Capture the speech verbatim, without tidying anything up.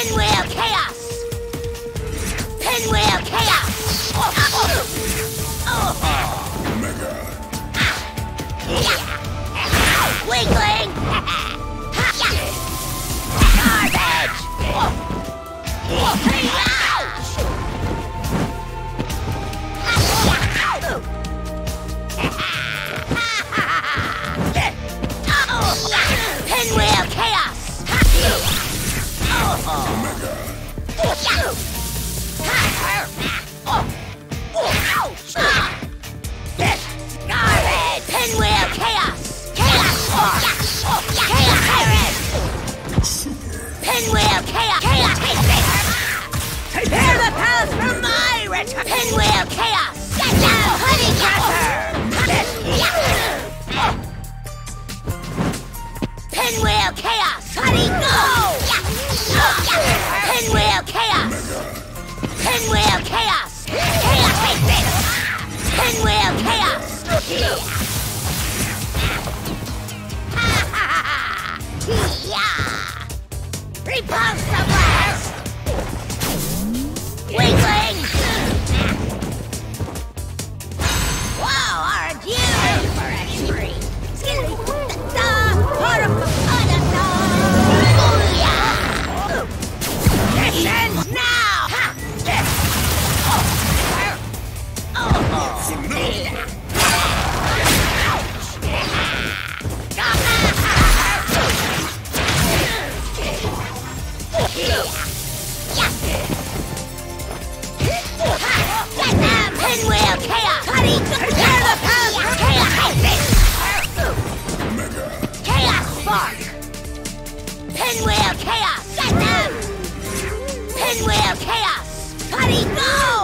Pinwheel Chaos! Pinwheel Chaos! Oh, oh. Oh. Mega. Weakling! Garbage! Pinwheel Chaos! Mega. Garbage! Pinwheel Chaos! Chaos Force! Chaos Iris! Pinwheel Chaos! Chaos Prepare the path for my return! Pinwheel Chaos! Get down, Honey Catcher! Pinwheel Chaos! Honey, go! Pinwheel Chaos! Pinwheel Chaos! Chaos Pinwheel Chaos! Repulsa Blast! Weakling! Wow, aren't you ready for a spree? Skilly! Da! Horrible! This ends now! Pinwheel Chaos! Honey, prepare the path for Chaos! Chaos Spark! Pinwheel Chaos! Get them! Pinwheel Chaos! Honey, go!